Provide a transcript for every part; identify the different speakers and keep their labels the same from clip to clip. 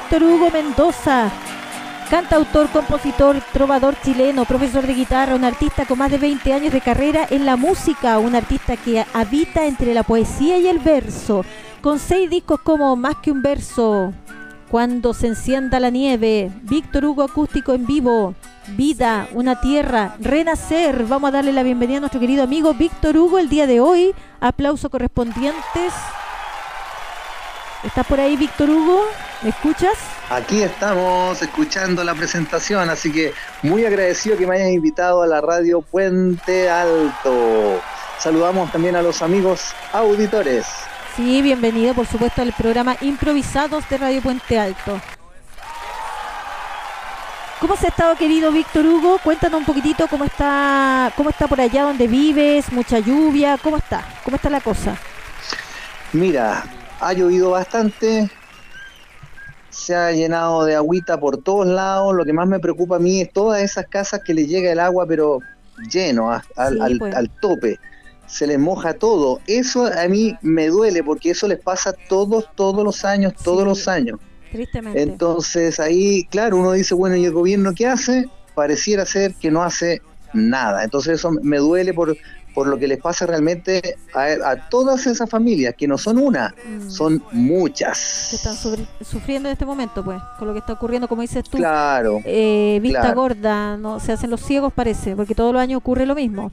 Speaker 1: Víctor Hugo Mendoza, cantautor, compositor, trovador chileno, profesor de guitarra, un artista con más de 20 años de carrera en la música, un artista que habita entre la poesía y el verso, con 6 discos como Más que un verso, Cuando se encienda la nieve, Víctor Hugo acústico en vivo, Vida, Una tierra, Renacer. Vamos a darle la bienvenida a nuestro querido amigo Víctor Hugo el día de hoy. Aplausos correspondientes. ¿Estás por ahí, Víctor Hugo? ¿Me escuchas?
Speaker 2: Aquí estamos escuchando la presentación, así que muy agradecido que me hayas invitado a la radio Puente Alto. Saludamos también a los amigos auditores.
Speaker 1: Sí, bienvenido por supuesto al programa Improvisados de Radio Puente Alto. ¿Cómo has estado, querido Víctor Hugo? Cuéntanos un poquitito cómo está por allá donde vives, mucha lluvia, ¿cómo está la cosa?
Speaker 2: Mira, ha llovido bastante, se ha llenado de agüita por todos lados. Lo que más me preocupa a mí es todas esas casas que les llega el agua pero lleno, al tope. Se les moja todo. Eso a mí me duele porque eso les pasa todos los años.
Speaker 1: Tristemente.
Speaker 2: Entonces ahí, claro, uno dice, bueno, ¿y el gobierno qué hace? Pareciera ser que no hace nada. Entonces eso me duele por lo que les pasa realmente a todas esas familias, que no son una, son muchas.
Speaker 1: Que están sufriendo en este momento, pues, con lo que está ocurriendo, como dices tú.
Speaker 2: Claro.
Speaker 1: Vista gorda, no se hacen los ciegos, parece, porque todos los años ocurre lo mismo.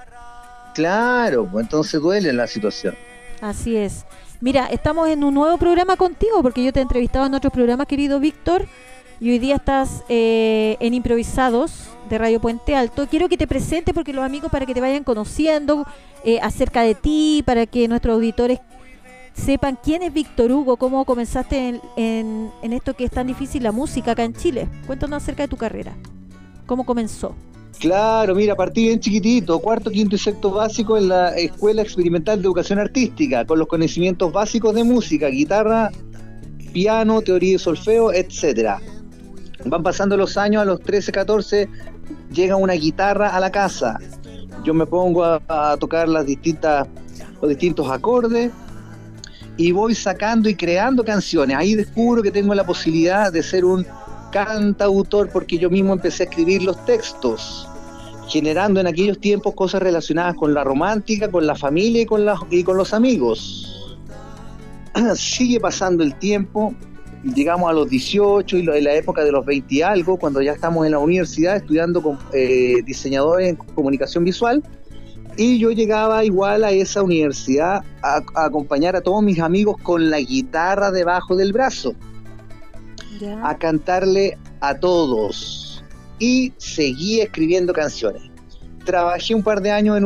Speaker 2: Claro, pues entonces duele la situación.
Speaker 1: Así es. Mira, estamos en un nuevo programa contigo, porque yo te he entrevistado en otros programas, querido Víctor, y hoy día estás en Improvisados de Radio Puente Alto. Quiero que te presentes, porque los amigos, para que te vayan conociendo acerca de ti, para que nuestros auditores sepan quién es Víctor Hugo, cómo comenzaste en esto que es tan difícil, la música acá en Chile. Cuéntanos acerca de tu carrera, cómo comenzó.
Speaker 2: Claro, mira, partí bien chiquitito, cuarto, quinto y sexto básico en la Escuela Experimental de Educación Artística, con los conocimientos básicos de música, guitarra, piano, teoría de solfeo, etcétera. Van pasando los años, a los 13, 14, llega una guitarra a la casa. Yo me pongo a tocar los distintos acordes y voy sacando y creando canciones. Ahí descubro que tengo la posibilidad de ser un cantautor, porque yo mismo empecé a escribir los textos, generando en aquellos tiempos cosas relacionadas con la romántica, con la familia y con los amigos. Sigue pasando el tiempo, llegamos a los 18 y en la época de los 20 y algo, cuando ya estamos en la universidad estudiando con diseñadores en comunicación visual, y yo llegaba igual a esa universidad a acompañar a todos mis amigos con la guitarra debajo del brazo. ¿Ya? A cantarle a todos, y seguí escribiendo canciones. Trabajé un par de años en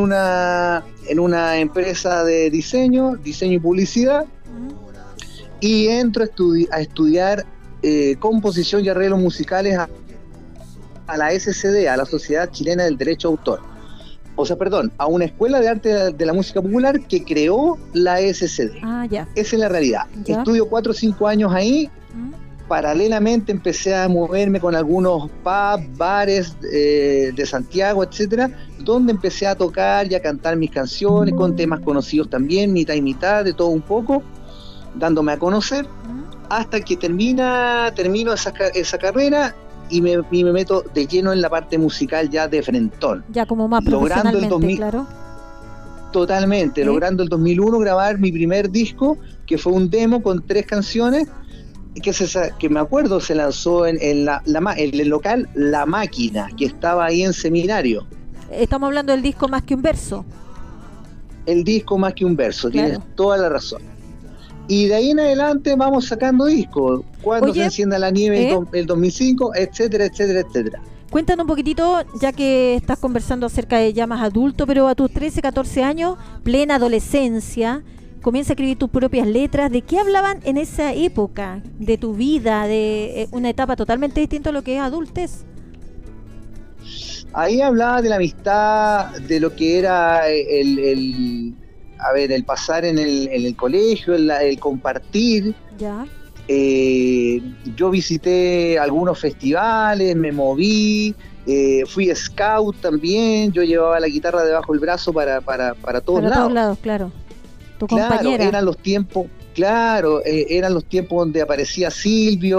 Speaker 2: una empresa de diseño y publicidad, y entro a estudiar composición y arreglos musicales a la SCD, a la Sociedad Chilena del Derecho de Autor. O sea, perdón, a una escuela de arte de la música popular que creó la SCD.
Speaker 1: Ya.
Speaker 2: Esa es la realidad. ¿Ya? Estudio 4 o 5 años ahí. Paralelamente empecé a moverme con algunos pubs, bares de Santiago, etcétera, donde empecé a tocar y a cantar mis canciones con temas conocidos también, mitad y mitad, de todo un poco, dándome a conocer, hasta que termino esa carrera y me meto de lleno en la parte musical ya de frentón.
Speaker 1: Ya como más profesionalmente, claro.
Speaker 2: Totalmente, logrando el 2001 grabar mi primer disco, que fue un demo con 3 canciones, que me acuerdo se lanzó en el local La Máquina, que estaba ahí en Seminario.
Speaker 1: Estamos hablando del disco Más que un verso.
Speaker 2: El disco Más que un verso,
Speaker 1: claro.
Speaker 2: Tienes toda la razón. Y de ahí en adelante vamos sacando discos. Cuando se encienda la nieve, el 2005, etcétera, etcétera, etcétera.
Speaker 1: Cuéntanos un poquitito, ya que estás conversando acerca de ya más adulto, pero a tus 13, 14 años, plena adolescencia, comienza a escribir tus propias letras. ¿De qué hablaban en esa época de tu vida, de una etapa totalmente distinta a lo que es adultez?
Speaker 2: Ahí hablaba de la amistad, de lo que era el pasar en el colegio, el compartir.
Speaker 1: Ya.
Speaker 2: Yo visité algunos festivales, me moví, fui scout también. Yo llevaba la guitarra debajo del brazo para todos lados. Para todos lados,
Speaker 1: claro. Tu
Speaker 2: claro,
Speaker 1: compañera.
Speaker 2: eran los tiempos donde aparecía Silvio,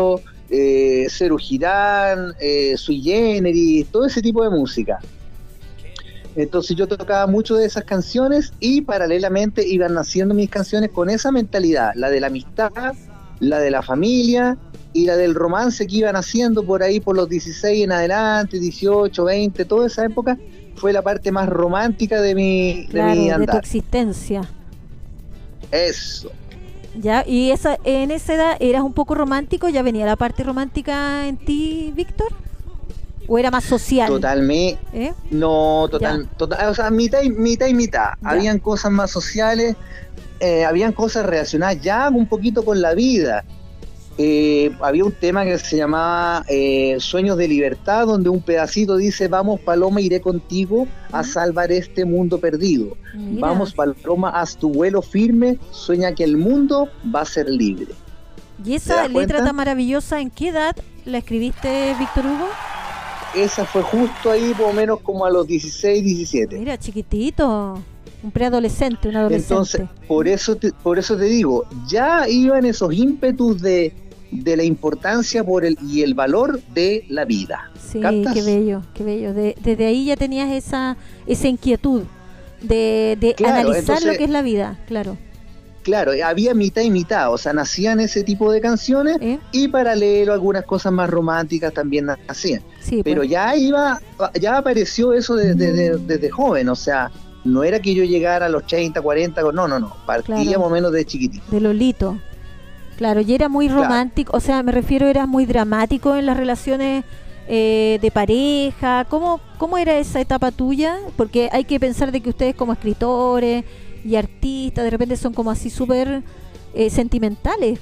Speaker 2: Serú Girán, Sui Generis, todo ese tipo de música. Entonces yo tocaba mucho de esas canciones y paralelamente iban naciendo mis canciones con esa mentalidad, la de la amistad, la de la familia y la del romance que iban haciendo por ahí por los 16 en adelante, 18, 20, toda esa época fue la parte más romántica de mi andar.
Speaker 1: De tu existencia.
Speaker 2: Eso.
Speaker 1: Ya, y en esa edad eras un poco romántico, ¿ya venía la parte romántica en ti, Víctor? ¿O era más social?
Speaker 2: Totalmente. No, total, o sea, mitad y mitad. Ya. Habían cosas más sociales, habían cosas relacionadas ya un poquito con la vida. Había un tema que se llamaba Sueños de Libertad, donde un pedacito dice: vamos Paloma, iré contigo a salvar este mundo perdido. Mira. Vamos Paloma, haz tu vuelo firme, sueña que el mundo va a ser libre.
Speaker 1: ¿Y esa letra tan maravillosa, en qué edad la escribiste, Víctor Hugo?
Speaker 2: Esa fue justo ahí, por lo menos como a los 16, 17.
Speaker 1: Mira, chiquitito. Un preadolescente, un adolescente.
Speaker 2: Entonces, por eso te digo, ya iban esos ímpetus de la importancia y el valor de la vida.
Speaker 1: Sí, ¿captas? Qué bello, qué bello. Desde ahí ya tenías esa inquietud de claro, analizar entonces, lo que es la vida, claro.
Speaker 2: Claro, había mitad y mitad, o sea, nacían ese tipo de canciones y paralelo algunas cosas más románticas también nacían. Sí, pero pues, ya apareció eso desde joven, o sea, no era que yo llegara a los 30, 40, no, partíamos claro, menos de chiquitito.
Speaker 1: De Lolito. Claro, y era muy romántico, claro. O sea, me refiero, eras muy dramático en las relaciones de pareja. ¿Cómo era esa etapa tuya? Porque hay que pensar de que ustedes como escritores y artistas de repente son como así súper sentimentales.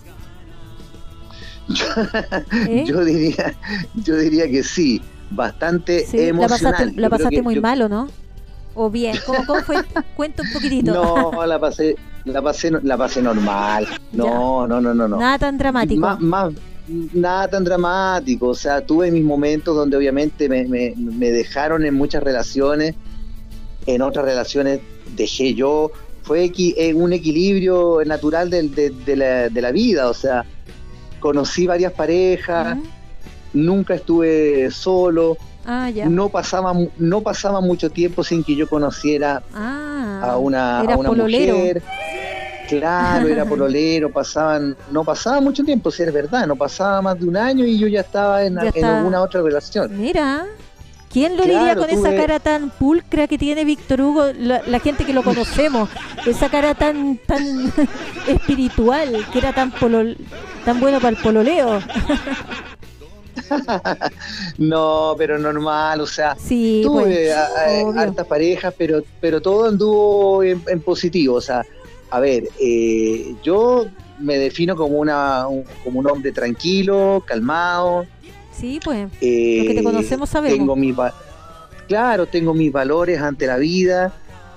Speaker 2: Yo diría que sí, bastante emocional.
Speaker 1: La pasaste muy mal, ¿o no? ¿O bien? ¿Cómo fue? Cuenta un poquitito.
Speaker 2: No, la pasé normal. No.
Speaker 1: Nada tan dramático.
Speaker 2: Nada tan dramático. O sea, tuve mis momentos donde obviamente me dejaron en muchas relaciones. En otras relaciones dejé yo. Fue un equilibrio natural de la vida. O sea, conocí varias parejas. Nunca estuve solo. Ya. No pasaba mucho tiempo sin que yo conociera a una mujer. Claro, era pololero, no pasaba mucho tiempo, si es verdad, no pasaba más de un año y yo ya estaba en alguna otra relación.
Speaker 1: Mira, ¿quién lo diría con esa cara tan pulcra que tiene Víctor Hugo, la gente que lo conocemos, esa cara tan espiritual, que era tan bueno para el pololeo?
Speaker 2: No, pero normal, o sea,
Speaker 1: sí,
Speaker 2: tuve hartas parejas, pero todo anduvo en positivo, o sea, a ver, yo me defino como un hombre tranquilo, calmado.
Speaker 1: Sí, pues, los que te conocemos sabemos.
Speaker 2: Tengo mis valores ante la vida,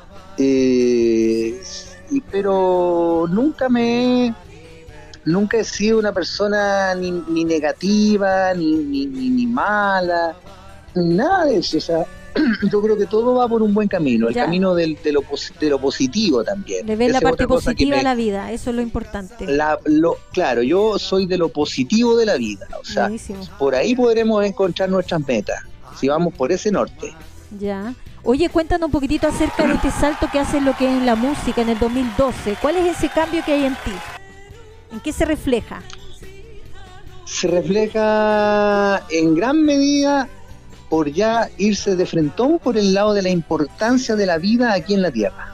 Speaker 2: pero nunca he sido una persona ni negativa, ni mala, nada de eso. O sea, yo creo que todo va por un buen camino, el camino de lo positivo también.
Speaker 1: Le ves la parte positiva a la vida, eso es lo importante.
Speaker 2: Claro, yo soy de lo positivo de la vida, o sea, buenísimo. Por ahí podremos encontrar nuestras metas, si vamos por ese norte.
Speaker 1: Ya. Oye, cuéntanos un poquitito acerca de este salto que haces lo que es en la música en el 2012. ¿Cuál es ese cambio que hay en ti? ¿En qué se refleja?
Speaker 2: Se refleja en gran medida por ya irse de frentón por el lado de la importancia de la vida aquí en la Tierra.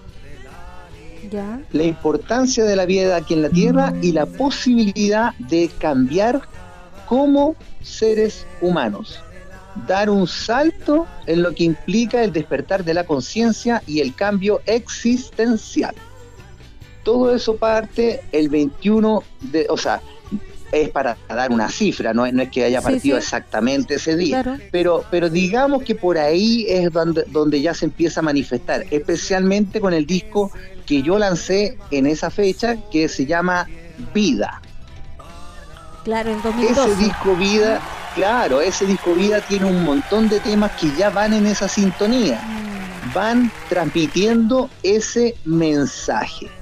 Speaker 1: ¿Ya?
Speaker 2: La importancia de la vida aquí en la Tierra y la posibilidad de cambiar como seres humanos. Dar un salto en lo que implica el despertar de la conciencia y el cambio existencial. Todo eso parte el 21 o sea, es para dar una cifra, no es que haya partido exactamente ese día, claro. pero digamos que por ahí es donde ya se empieza a manifestar, especialmente con el disco que yo lancé en esa fecha, que se llama Vida.
Speaker 1: Claro, en 2012.
Speaker 2: Ese disco Vida tiene un montón de temas que ya van en esa sintonía, van transmitiendo ese mensaje.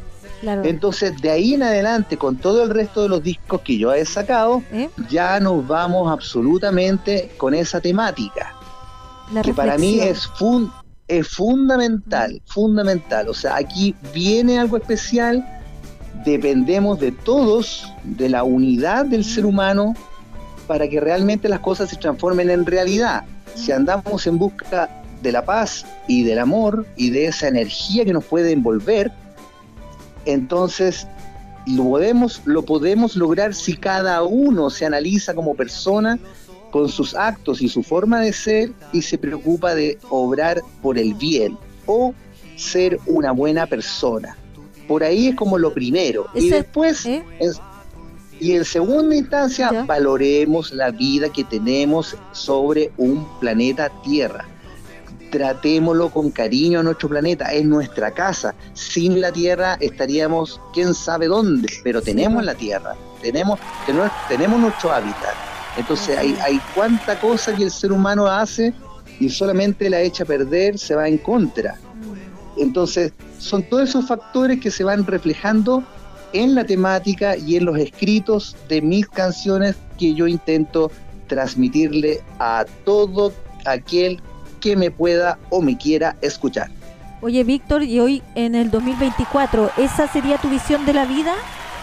Speaker 1: Claro.
Speaker 2: Entonces, de ahí en adelante, con todo el resto de los discos que yo he sacado, ya nos vamos absolutamente con esa temática, que para mí es fundamental, fundamental. O sea, aquí viene algo especial, dependemos de todos, de la unidad del ser humano, para que realmente las cosas se transformen en realidad. Si andamos en busca de la paz y del amor y de esa energía que nos puede envolver, entonces lo podemos lograr si cada uno se analiza como persona con sus actos y su forma de ser y se preocupa de obrar por el bien o ser una buena persona. Por ahí es como lo primero. Y después, y en segunda instancia, valoremos la vida que tenemos sobre un planeta Tierra. Tratémoslo con cariño a nuestro planeta, es nuestra casa. Sin la Tierra estaríamos quién sabe dónde, pero tenemos la Tierra, tenemos nuestro hábitat. Entonces hay cuánta cosa que el ser humano hace y solamente la echa a perder, se va en contra. Entonces son todos esos factores que se van reflejando en la temática y en los escritos de mis canciones que yo intento transmitirle a todo aquel que me pueda o me quiera escuchar.
Speaker 1: Oye, Víctor, y hoy en el 2024, ¿esa sería tu visión de la vida?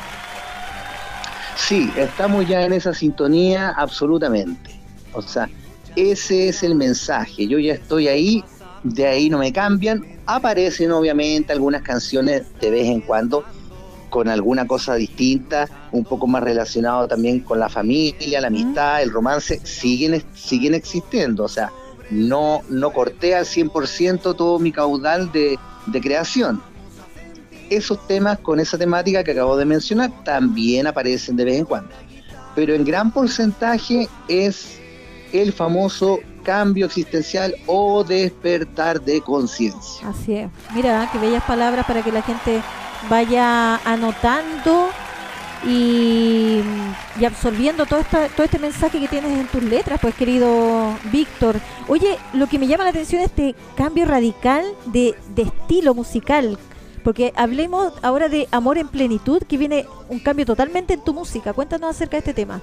Speaker 2: Sí, estamos ya en esa sintonía absolutamente. O sea, ese es el mensaje. Yo ya estoy ahí, de ahí no me cambian. Aparecen obviamente algunas canciones de vez en cuando con alguna cosa distinta, un poco más relacionado también con la familia, la amistad, el romance, siguen existiendo. O sea, no corté al 100% todo mi caudal de creación. Esos temas con esa temática que acabo de mencionar también aparecen de vez en cuando, pero en gran porcentaje es el famoso cambio existencial o despertar de conciencia.
Speaker 1: Así es. Mira, qué bellas palabras para que la gente vaya anotando y absorbiendo todo este mensaje que tienes en tus letras, pues, querido Víctor. Oye, lo que me llama la atención es este cambio radical de estilo musical, porque hablemos ahora de Amor en Plenitud, que viene un cambio totalmente en tu música. Cuéntanos acerca de este tema.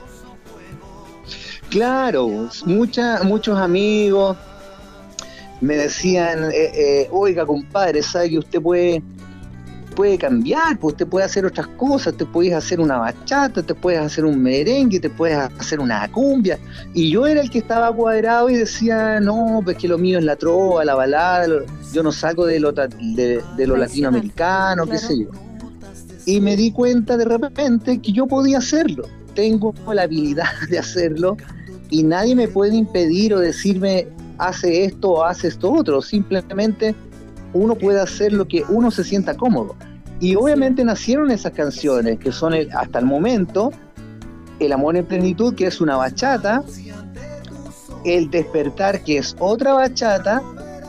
Speaker 2: Claro, muchos amigos me decían, oiga, compadre, sabe que usted puede cambiar, pues usted puede hacer otras cosas, te puedes hacer una bachata, te puedes hacer un merengue, te puedes hacer una cumbia. Y yo era el que estaba cuadrado y decía, no, pues que lo mío es la trova, la balada, yo no salgo de lo latinoamericano, claro, qué sé yo. Y me di cuenta de repente que yo podía hacerlo, tengo la habilidad de hacerlo y nadie me puede impedir o decirme, hace esto o hace esto otro. Simplemente uno puede hacer lo que uno se sienta cómodo. Y obviamente nacieron esas canciones que son hasta el momento El Amor en Plenitud, que es una bachata, El Despertar, que es otra bachata,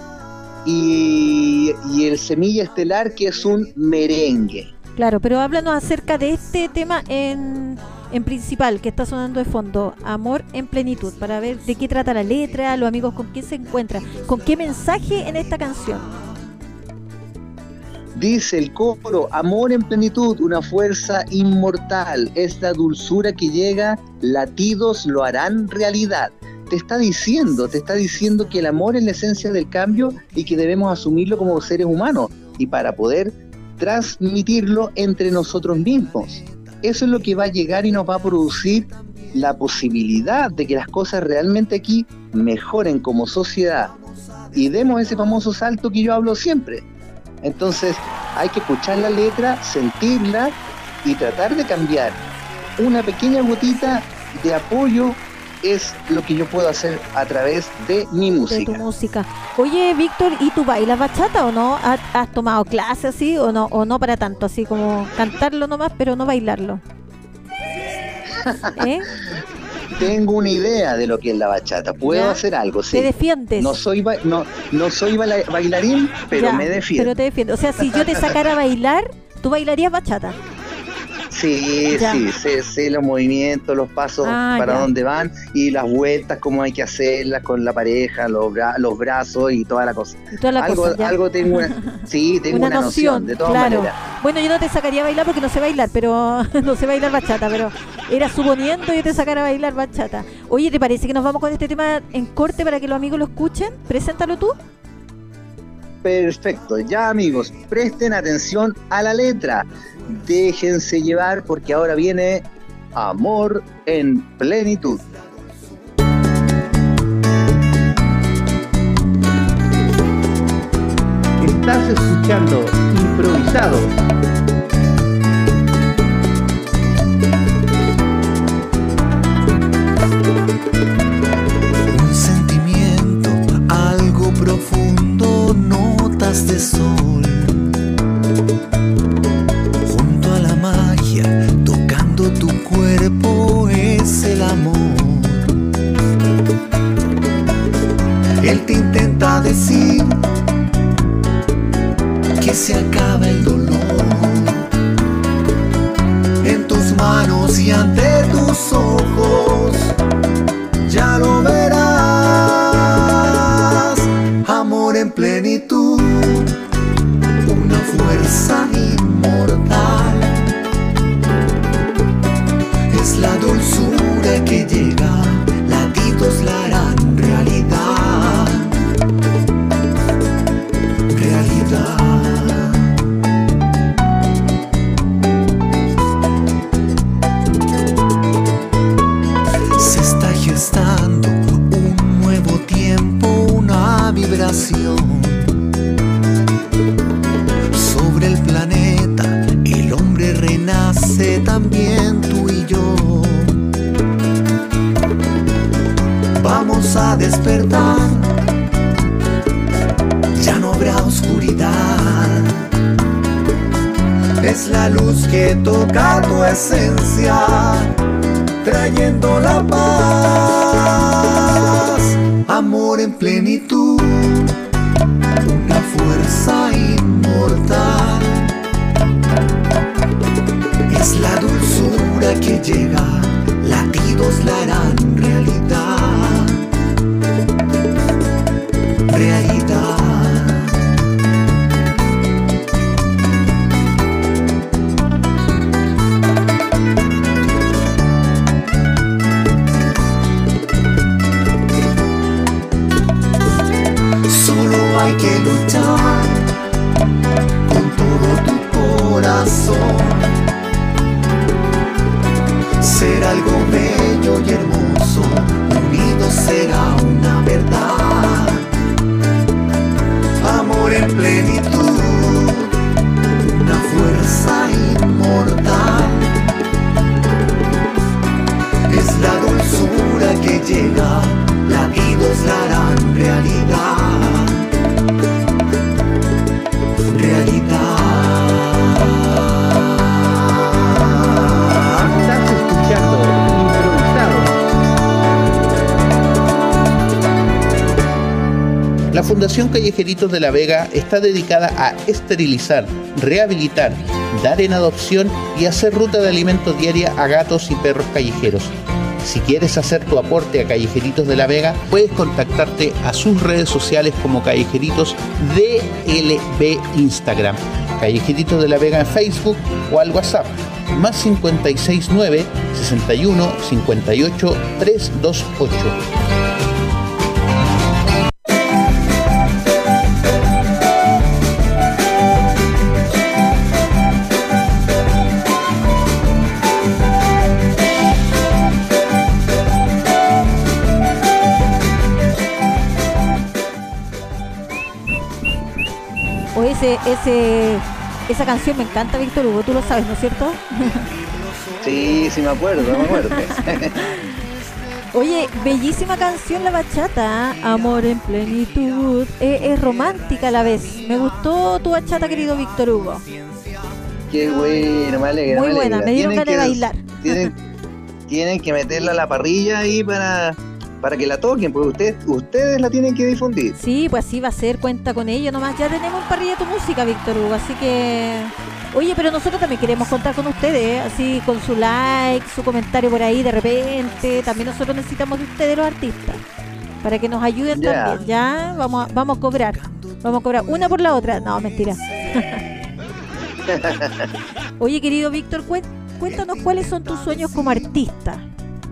Speaker 2: y El Semilla Estelar, que es un merengue.
Speaker 1: Claro, pero háblanos acerca de este tema en principal que está sonando de fondo, Amor en Plenitud, para ver de qué trata la letra, los amigos con quién se encuentran, con qué mensaje en esta canción.
Speaker 2: Dice el coro, amor en plenitud, una fuerza inmortal, es la dulzura que llega, latidos lo harán realidad. Te está diciendo que el amor es la esencia del cambio y que debemos asumirlo como seres humanos y para poder transmitirlo entre nosotros mismos. Eso es lo que va a llegar y nos va a producir la posibilidad de que las cosas realmente aquí mejoren como sociedad y demos ese famoso salto que yo hablo siempre. Entonces hay que escuchar la letra, sentirla y tratar de cambiar. Una pequeña gotita de apoyo es lo que yo puedo hacer a través de mi música.
Speaker 1: De tu música. Oye, Víctor, ¿y tú bailas bachata o no? ¿Has tomado clases así o no para tanto? Así como cantarlo nomás, pero no bailarlo.
Speaker 2: Tengo una idea de lo que es la bachata. Puedo hacer algo, sí.
Speaker 1: ¿Te defiendes?
Speaker 2: No soy bailarín, pero me defiendo.
Speaker 1: Pero te defiendo. O sea, si yo te sacara a bailar, ¿tú bailarías bachata?
Speaker 2: Sí,
Speaker 1: Ya.
Speaker 2: sí, sé los movimientos, los pasos para
Speaker 1: Ya.
Speaker 2: dónde van y las vueltas, cómo hay que hacerlas con la pareja, los brazos y toda la cosa.
Speaker 1: Y toda la cosa, ya.
Speaker 2: Algo tengo tengo una noción, de todas
Speaker 1: claro.
Speaker 2: maneras.
Speaker 1: Bueno, yo no te sacaría a bailar porque no sé bailar, pero no sé bailar bachata, pero era suponiendo yo te sacara a bailar bachata. Oye, ¿te parece que nos vamos con este tema en corte para que los amigos lo escuchen? Preséntalo tú.
Speaker 2: Perfecto, ya amigos, presten atención a la letra. Déjense llevar porque ahora viene Amor en Plenitud.
Speaker 3: Estás escuchando Improvisado.
Speaker 4: Un sentimiento, algo profundo, notas de sol. Junto a la magia, tocando tu cuerpo, es el amor. Él te intenta decir que se acaba el dolor. En tus manos y ante tus ojos, ya lo verás. Amor en plenitud, una fuerza inmortal. Es la dulzura que llega, latidos la harán realidad. Realidad. Se está gestando un nuevo tiempo, una vibración. Sobre el planeta, el hombre renace, también tú y yo. Vamos a despertar, ya no habrá oscuridad. Es la luz que toca tu esencia, trayendo la paz. Amor en plenitud, una fuerza inmortal. Es la dulzura que llega, latidos la harán realidad. Realidad. Solo hay que luchar con todo tu corazón. Será algo bello y hermoso, unidos será una verdad. Amor en plenitud, una fuerza inmortal. Es la dulzura que llega, latidos la harán realidad. Realidad.
Speaker 3: Estás escuchando Improvisado. La Fundación Callejeritos de la Vega está dedicada a esterilizar, rehabilitar, dar en adopción y hacer ruta de alimentos diaria a gatos y perros callejeros. Si quieres hacer tu aporte a Callejeritos de la Vega, puedes contactarte a sus redes sociales como Callejeritos DLB Instagram, Callejeritos de la Vega en Facebook o al WhatsApp más 569 61 58 328.
Speaker 1: O esa canción me encanta, Víctor Hugo, tú lo sabes, ¿no es cierto?
Speaker 2: Sí, sí me acuerdo.
Speaker 1: Oye, bellísima canción la bachata, ¿eh? Amor en plenitud. Es romántica a la vez. Me gustó tu bachata, querido Víctor Hugo.
Speaker 2: Qué bueno, me alegra.
Speaker 1: Muy buena, me dieron
Speaker 2: Tienen
Speaker 1: ganas de bailar.
Speaker 2: Tienen que meterla a la parrilla ahí para que la toquen, porque ustedes la tienen que difundir.
Speaker 1: Sí, pues así va a ser, cuenta con ello nomás. Ya tenemos en parrilla tu música, Víctor Hugo, así que Oye, pero nosotros también queremos contar con ustedes, ¿eh? Así con su like, su comentario por ahí de repente. También nosotros necesitamos de ustedes, los artistas, para que nos ayuden también. Ya, vamos a cobrar. Vamos a cobrar una por la otra. No, mentira. Oye, querido Víctor, cuéntanos cuáles son tus sueños como artista.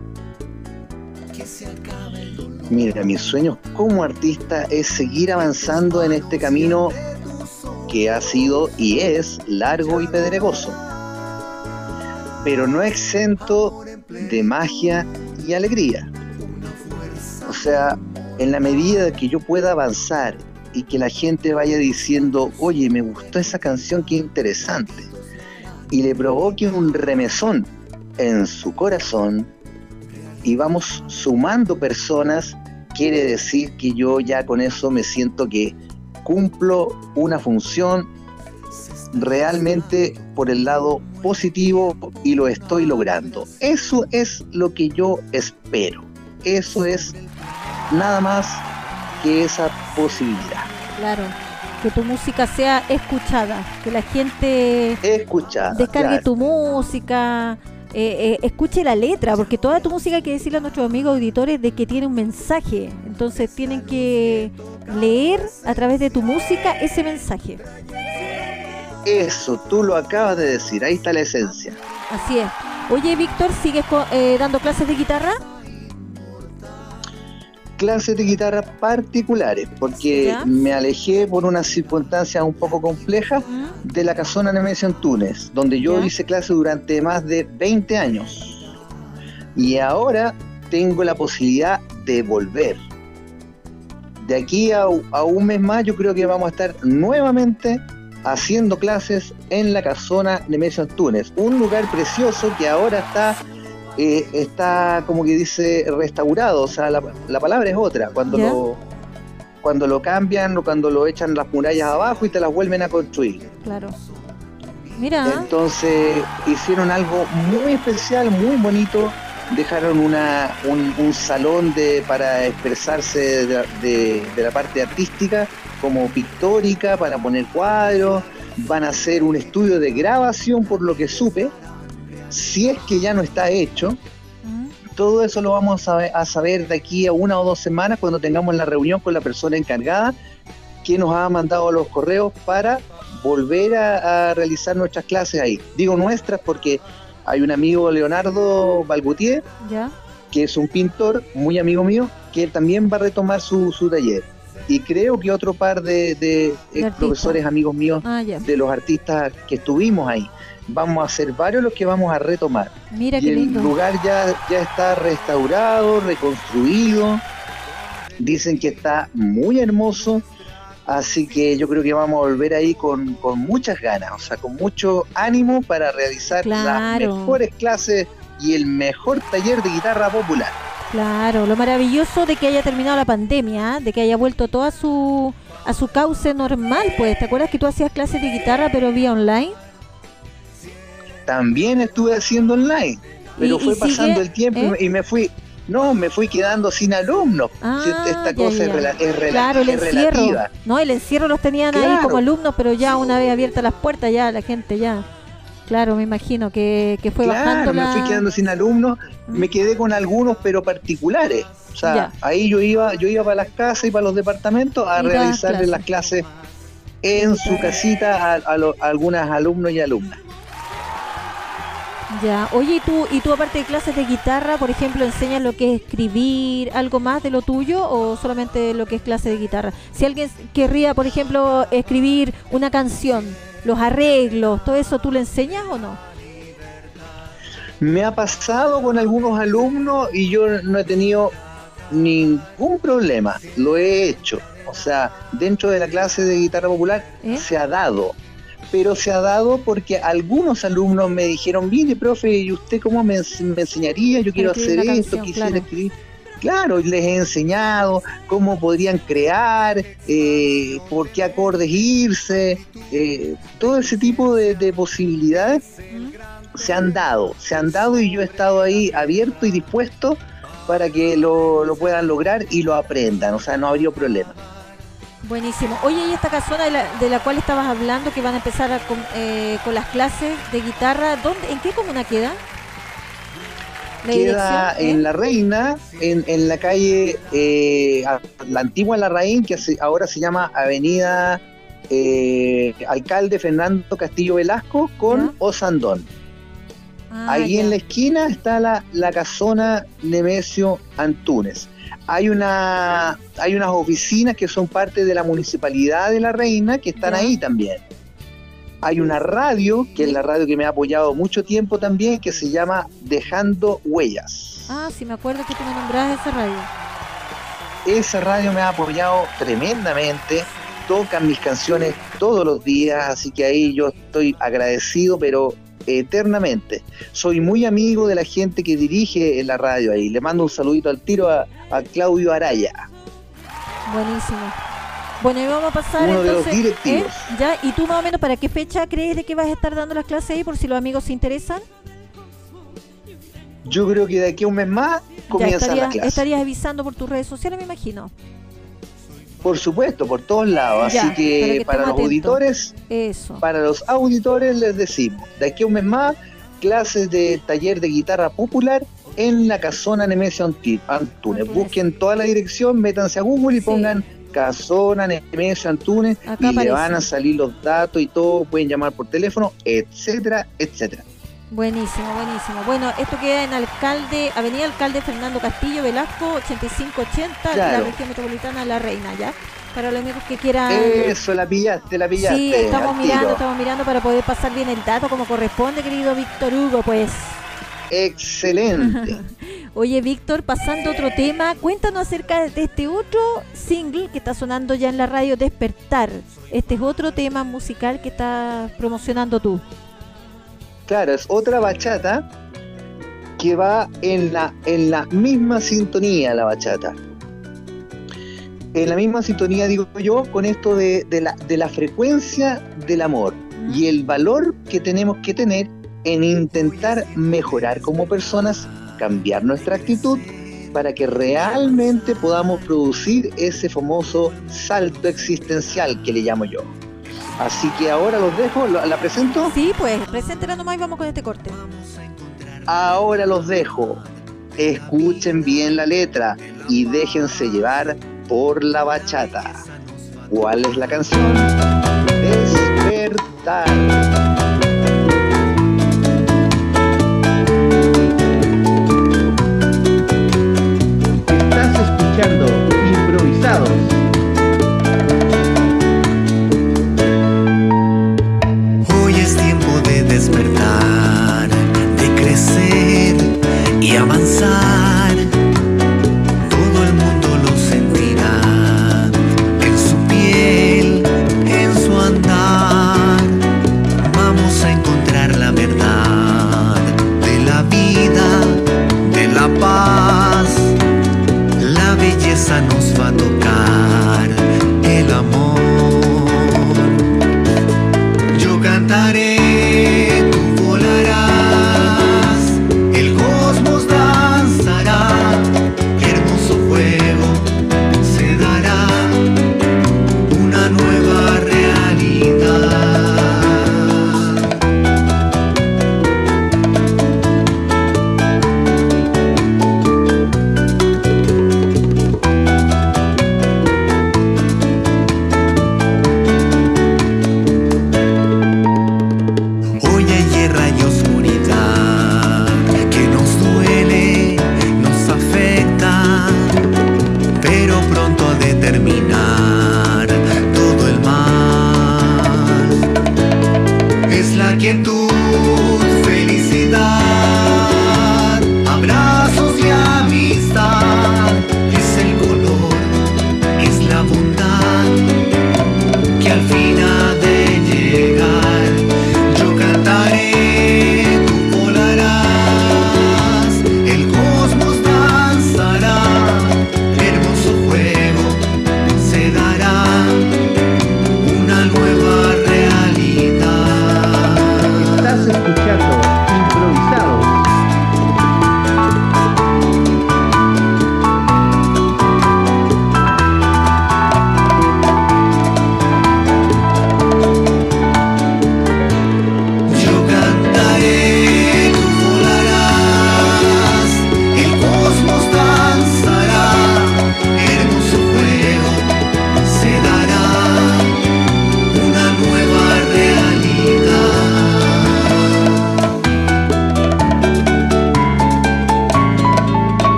Speaker 2: Mira, mis sueños como artista es seguir avanzando en este camino que ha sido y es largo y pedregoso, pero no exento de magia y alegría. O sea, en la medida que yo pueda avanzar y que la gente vaya diciendo, oye, me gustó esa canción, qué interesante, y le provoque un remesón en su corazón, y vamos sumando personas, quiere decir que yo ya con eso me siento que cumplo una función realmente por el lado positivo y lo estoy logrando. Eso es lo que yo espero. Eso es nada más que esa posibilidad.
Speaker 1: Claro, que tu música sea escuchada, que la gente descargue
Speaker 2: claro.
Speaker 1: tu música, escuche la letra, porque toda tu música hay que decirle a nuestros amigos auditores de que tiene un mensaje, entonces tienen que leer a través de tu música ese mensaje.
Speaker 2: Eso, tú lo acabas de decir, ahí está la esencia.
Speaker 1: Así es. Oye, Víctor, ¿sigues dando clases de guitarra?
Speaker 2: Clases de guitarra particulares, porque
Speaker 1: ¿Ya?
Speaker 2: me alejé por unas circunstancias un poco complejas de la Casona Nemesio Antunes, donde yo hice clases durante más de 20 años. Y ahora tengo la posibilidad de volver. De aquí a un mes más yo creo que vamos a estar nuevamente haciendo clases en la Casona Nemesio Antunes, un lugar precioso que ahora está como que dice restaurado, o sea, la palabra es otra, cuando lo cambian o cuando lo echan las murallas abajo y te las vuelven a construir.
Speaker 1: Claro. Mira.
Speaker 2: Entonces hicieron algo muy especial, muy bonito. Dejaron un salón para expresarse de la parte artística, como pictórica, para poner cuadros. Van a hacer un estudio de grabación, por lo que supe, si es que ya no está hecho. Todo eso lo vamos a saber de aquí a 1 o 2 semanas, cuando tengamos la reunión con la persona encargada que nos ha mandado los correos para volver a realizar nuestras clases ahí. Digo nuestras porque hay un amigo, Leonardo Balgutier, que es un pintor muy amigo mío, que también va a retomar su taller. Y creo que otro par de profesores amigos míos, de los artistas que estuvimos ahí. Vamos a ser varios los que vamos a retomar.
Speaker 1: Mira,
Speaker 2: y
Speaker 1: qué lindo.
Speaker 2: El lugar ya está restaurado, reconstruido. Dicen que está muy hermoso. Así que yo creo que vamos a volver ahí con muchas ganas, o sea, con mucho ánimo para realizar las mejores clases y el mejor taller de guitarra popular.
Speaker 1: Claro, lo maravilloso de que haya terminado la pandemia, de que haya vuelto todo a su cauce normal, pues. ¿Te acuerdas que tú hacías clases de guitarra pero vía online?
Speaker 2: También estuve haciendo online, pero fue pasando el tiempo y me fui quedando sin alumnos. Esta cosa es relativa.
Speaker 1: No, el encierro los tenían ahí como alumnos, pero ya una vez abiertas las puertas, ya la gente ya. Claro, me imagino que fue bajando
Speaker 2: me fui quedando sin alumnos, me quedé con algunos, pero particulares. O sea, ahí yo iba para las casas y para los departamentos a realizarles las clases en su casita a algunas alumnos y alumnas.
Speaker 1: Ya, oye, ¿y tú aparte de clases de guitarra, por ejemplo, enseñas lo que es escribir, algo más de lo tuyo, o solamente lo que es clase de guitarra? Si alguien querría, por ejemplo, escribir una canción, los arreglos, todo eso, ¿tú le enseñas o no?
Speaker 2: Me ha pasado con algunos alumnos y yo no he tenido ningún problema, lo he hecho. O sea, dentro de la clase de guitarra popular se ha dado. Pero se ha dado porque algunos alumnos me dijeron, mire, profe, ¿y usted cómo me enseñaría? Yo quiero hacer esto, quisiera escribir. Claro, les he enseñado cómo podrían crear, por qué acordes irse, todo ese tipo de posibilidades se han dado y yo he estado ahí abierto y dispuesto para que lo puedan lograr y lo aprendan, o sea, no habría problema.
Speaker 1: Buenísimo. Oye, y esta casona de la cual estabas hablando, que van a empezar con las clases de guitarra, ¿en qué comuna queda?
Speaker 2: Queda en La Reina, en la calle, la antigua Larraín, que ahora se llama Avenida Alcalde Fernando Castillo Velasco con Osandón. Ahí en la esquina está la casona Nemesio Antúnez. Hay unas oficinas que son parte de la municipalidad de La Reina que están ahí también. Hay una radio, que es la radio que me ha apoyado mucho tiempo también, que se llama Dejando Huellas.
Speaker 1: Ah, sí, me acuerdo que tú me nombrabas esa radio.
Speaker 2: Esa radio me ha apoyado tremendamente, tocan mis canciones todos los días, así que ahí yo estoy agradecido, pero eternamente. Soy muy amigo de la gente que dirige en la radio ahí. Le mando un saludito al tiro a Claudio Araya.
Speaker 1: Buenísimo. Bueno, y vamos a pasar
Speaker 2: uno
Speaker 1: entonces,
Speaker 2: de los directivos.
Speaker 1: Ya, ¿y tú más o menos para qué fecha crees de que vas a estar dando las clases ahí, por si los amigos se interesan?
Speaker 2: Yo creo que de aquí a un mes más comienzan las clases.
Speaker 1: Estarías avisando por tus redes sociales, me imagino.
Speaker 2: Por supuesto, por todos lados.
Speaker 1: Ya,
Speaker 2: así que para los auditores, les decimos, de aquí a un mes más, clases de taller de guitarra popular en la casona Nemesio Antúnez. Busquen toda la dirección, métanse a Google y pongan casona Nemesio Antúnez y aparece. Le van a salir los datos y todo, pueden llamar por teléfono, etcétera, etcétera.
Speaker 1: Buenísimo, buenísimo. Bueno, esto queda en Avenida Alcalde Fernando Castillo Velasco, 8580, la región metropolitana de La Reina, ¿ya? Para los amigos que quieran...
Speaker 2: Eso, la pillaste.
Speaker 1: Sí, estamos mirando para poder pasar bien el dato como corresponde, querido Víctor Hugo, pues.
Speaker 2: Excelente.
Speaker 1: Oye, Víctor, pasando a otro tema, cuéntanos acerca de este otro single que está sonando ya en la radio, Despertar. Este es otro tema musical que estás promocionando tú.
Speaker 2: Claro, es otra bachata que va en la misma sintonía, la bachata. En la misma sintonía, digo yo, con esto de la frecuencia del amor y el valor que tenemos que tener en intentar mejorar como personas, cambiar nuestra actitud para que realmente podamos producir ese famoso salto existencial que le llamo yo. Así que ahora los dejo, ¿la presento?
Speaker 1: Sí, pues, preséntela nomás y vamos con este corte.
Speaker 2: Ahora los dejo. Escuchen bien la letra y déjense llevar por la bachata. ¿Cuál es la canción? Despertar.
Speaker 3: Estás escuchando Improvisados.
Speaker 4: Hoy es tiempo de despertar, de crecer y avanzar. Todo el mundo lo sentirá en su piel, en su andar.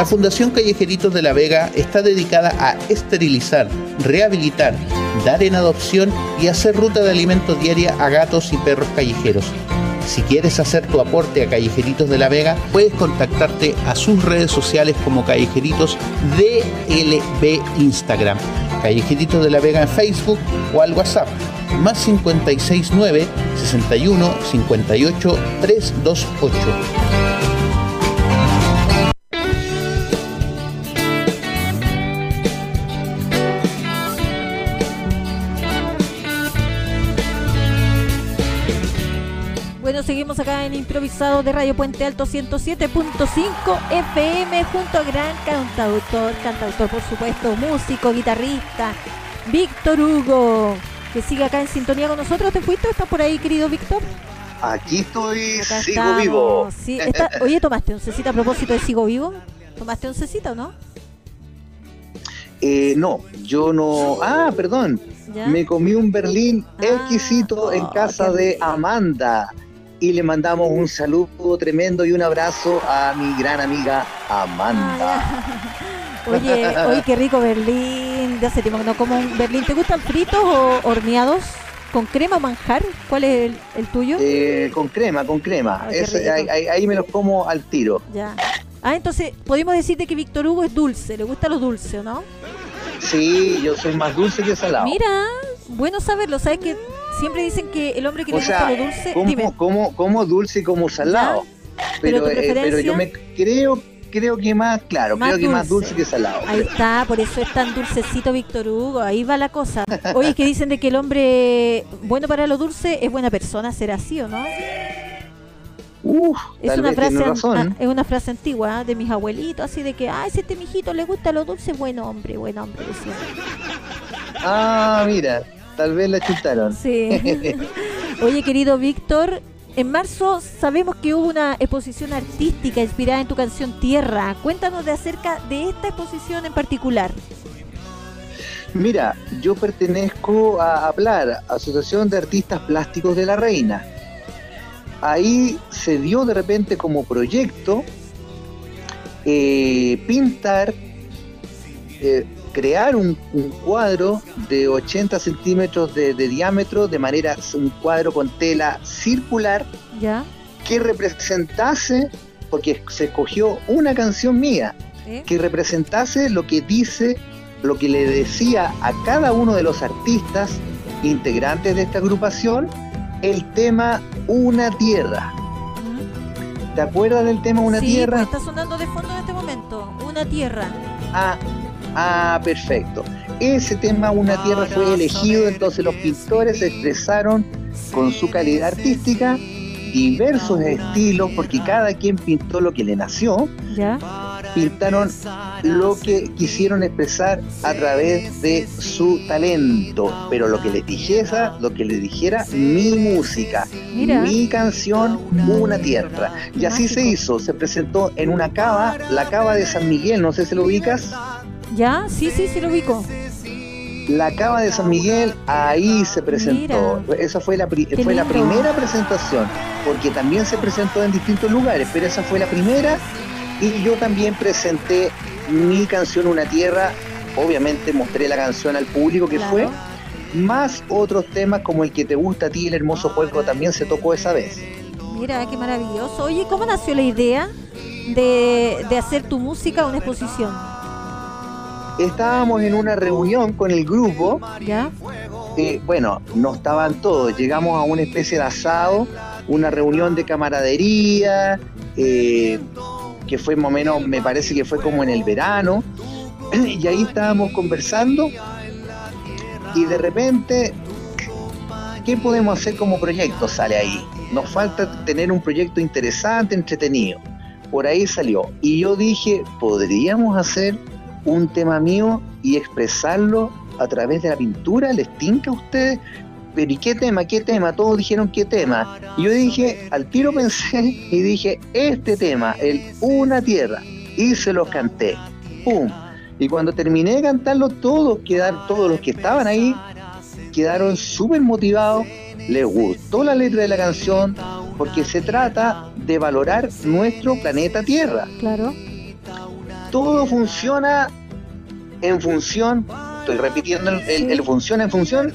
Speaker 3: La Fundación Callejeritos de la Vega está dedicada a esterilizar, rehabilitar, dar en adopción y hacer ruta de alimentos diaria a gatos y perros callejeros. Si quieres hacer tu aporte a Callejeritos de la Vega, puedes contactarte a sus redes sociales como Callejeritos DLB Instagram, Callejeritos de la Vega en Facebook o al WhatsApp más 569 61 58 328.
Speaker 1: Bueno, seguimos acá en Improvisado de Radio Puente Alto 107.5 FM junto a gran cantautor por supuesto, músico, guitarrista, Víctor Hugo, que sigue acá en sintonía con nosotros. ¿Te fuiste o estás por ahí, querido Víctor?
Speaker 2: Aquí estoy,
Speaker 1: Acá
Speaker 2: sigo
Speaker 1: estamos.
Speaker 2: vivo.
Speaker 1: Sí, oye, ¿tomaste oncecita a propósito de sigo vivo? ¿Tomaste oncecita o no?
Speaker 2: No, yo no. Ah, perdón.
Speaker 1: ¿Ya?
Speaker 2: Me comí un Berlín exquisito en casa
Speaker 1: qué
Speaker 2: de
Speaker 1: rico.
Speaker 2: Amanda. Y le mandamos un saludo tremendo y un abrazo a mi gran amiga Amanda.
Speaker 1: Oye, qué rico Berlín. De hace tiempo que no como un Berlín. ¿Te gustan fritos o horneados? ¿Con crema o manjar? ¿Cuál es el tuyo?
Speaker 2: Con crema.
Speaker 1: Ay, qué rico.
Speaker 2: Ahí me los como al tiro.
Speaker 1: Ya. Entonces, podemos decirte que Víctor Hugo es dulce. ¿Le gusta lo dulce o no?
Speaker 2: Sí, yo soy más dulce que salado.
Speaker 1: Mira, bueno saberlo. ¿Sabes que siempre dicen que el hombre que le gusta lo dulce... Dime.
Speaker 2: como dulce y como salado.
Speaker 1: Pero tu preferencia...
Speaker 2: pero yo me creo que más, claro,
Speaker 1: Más
Speaker 2: creo que más
Speaker 1: dulce.
Speaker 2: dulce que salado.
Speaker 1: Ahí está, por eso es tan dulcecito Víctor Hugo, ahí va la cosa. Oye, que dicen de que el hombre bueno para lo dulce es buena persona, ¿será así o no? Es
Speaker 2: Tal
Speaker 1: una
Speaker 2: vez tiene
Speaker 1: frase,
Speaker 2: razón.
Speaker 1: es una frase antigua de mis abuelitos, así de que, si este mijito le gusta lo dulce, buen hombre, decían.
Speaker 2: Ah, mira, tal vez la chutaron.
Speaker 1: Sí. Oye, querido Víctor, en marzo sabemos que hubo una exposición artística inspirada en tu canción Tierra. Cuéntanos acerca de esta exposición en particular.
Speaker 2: Mira, yo pertenezco a APLAR, Asociación de Artistas Plásticos de la Reina. Ahí se dio de repente como proyecto pintar, crear un cuadro de 80 centímetros de diámetro, de manera un cuadro con tela circular,
Speaker 1: ¿Ya?
Speaker 2: que representase, porque se escogió una canción mía, que representase lo que dice, lo que le decía a cada uno de los artistas integrantes de esta agrupación, el tema Una Tierra. ¿Te acuerdas del tema Una Tierra?
Speaker 1: Sí, está sonando de fondo en este momento. Una Tierra.
Speaker 2: Perfecto. Ese tema Una Tierra fue elegido, entonces los pintores expresaron con su calidad artística diversos estilos, porque cada quien pintó lo que le nació.
Speaker 1: ¿Ya?
Speaker 2: Pintaron lo que quisieron expresar a través de su talento, pero lo que les dijera mi música,
Speaker 1: Mira.
Speaker 2: mi canción Una Tierra. Y así se hizo, se presentó en una cava, la cava de San Miguel, no sé si lo ubicas.
Speaker 1: ¿Ya? Sí, lo ubico.
Speaker 2: La cava de San Miguel, ahí se presentó.
Speaker 1: Mira.
Speaker 2: Esa fue la
Speaker 1: lindo.
Speaker 2: primera presentación, porque también se presentó en distintos lugares, pero esa fue la primera. Y yo también presenté mi canción Una Tierra, obviamente mostré la canción al público que fue, más otros temas como el que te gusta a ti, El Hermoso Pueblo, también se tocó esa vez.
Speaker 1: Mira, qué maravilloso. Oye, ¿cómo nació la idea de hacer tu música una exposición?
Speaker 2: Estábamos en una reunión con el grupo,
Speaker 1: ¿Ya?
Speaker 2: bueno, no estaban todos, llegamos a una especie de asado, una reunión de camaradería, que fue más o menos, me parece que fue como en el verano, y ahí estábamos conversando, y de repente, ¿qué podemos hacer como proyecto? Sale ahí. Nos falta tener un proyecto interesante, entretenido. Por ahí salió. Y yo dije, ¿podríamos hacer un tema mío y expresarlo a través de la pintura? ¿Les tinca a ustedes? Pero ¿y qué tema? ¿Qué tema? Todos dijeron ¿qué tema? Y yo dije, al tiro pensé y dije, este tema, el Una Tierra. Y se los canté. ¡Pum! Y cuando terminé de cantarlo, todos los que estaban ahí quedaron súper motivados. Les gustó la letra de la canción, porque se trata de valorar nuestro planeta Tierra.
Speaker 1: Claro.
Speaker 2: todo funciona en función, estoy repitiendo, el funciona en función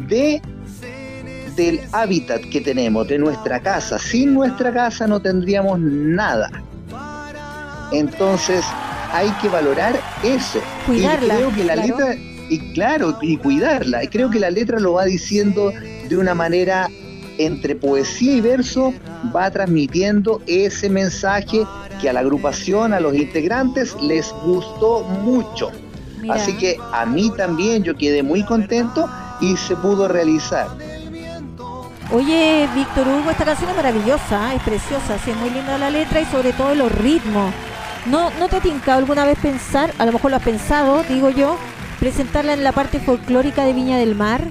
Speaker 2: del hábitat que tenemos, de nuestra casa. Sin nuestra casa no tendríamos nada. Entonces hay que valorar eso.
Speaker 1: Cuidarla.
Speaker 2: Y creo que la letra, y cuidarla. Y creo que la letra lo va diciendo de una manera entre poesía y verso, va transmitiendo ese mensaje que a la agrupación, a los integrantes, les gustó mucho.
Speaker 1: Mira.
Speaker 2: Así que a mí también yo quedé muy contento y se pudo realizar.
Speaker 1: Oye, Víctor Hugo, esta canción es maravillosa, es preciosa, sí, es muy linda la letra y sobre todo los ritmos. ¿No te ha tincado alguna vez pensar, a lo mejor lo has pensado, digo yo, presentarla en la parte folclórica de Viña del Mar?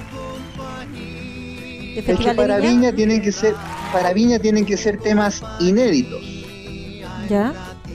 Speaker 2: Es que para Viña tienen que ser temas inéditos.
Speaker 1: ¿Ya?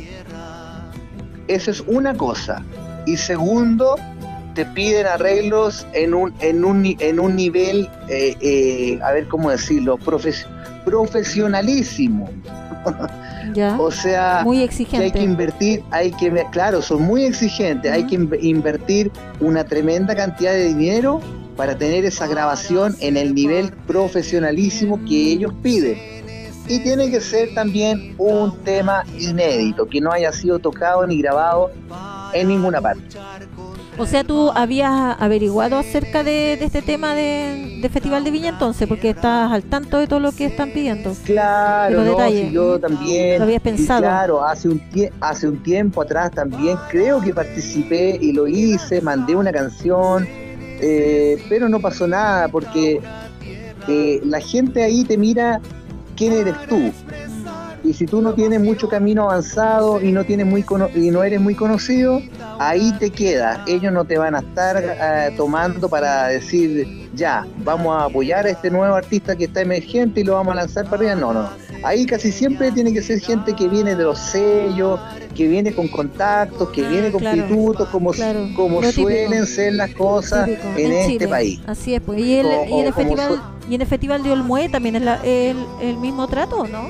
Speaker 2: Eso es una cosa. Y segundo, te piden arreglos en un nivel, a ver cómo decirlo, profesionalísimo.
Speaker 1: ¿Ya?
Speaker 2: O sea,
Speaker 1: muy exigente.
Speaker 2: Que hay que invertir, claro, son muy exigentes, hay que invertir una tremenda cantidad de dinero para tener esa grabación en el nivel profesionalísimo que ellos piden. Y tiene que ser también un tema inédito, que no haya sido tocado ni grabado en ninguna parte.
Speaker 1: O sea, tú habías averiguado acerca de este tema de Festival de Viña entonces, porque estás al tanto de todo lo que están pidiendo.
Speaker 2: Claro, no, si yo también.
Speaker 1: Lo habías pensado.
Speaker 2: Claro, hace un tiempo atrás también creo que participé y lo hice, mandé una canción, pero no pasó nada porque la gente ahí te mira quién eres tú. Y si tú no tienes mucho camino avanzado y no eres muy conocido, ahí te quedas. Ellos no te van a estar tomando para decir, ya, vamos a apoyar a este nuevo artista que está emergente y lo vamos a lanzar para arriba. No. Ahí casi siempre tiene que ser gente que viene de los sellos, que viene con contactos, que viene con pitutos, como suelen ser las cosas en este
Speaker 1: Chile.
Speaker 2: País.
Speaker 1: Así es, pues. ¿Y en el Festival de Olmué también es el mismo trato, no?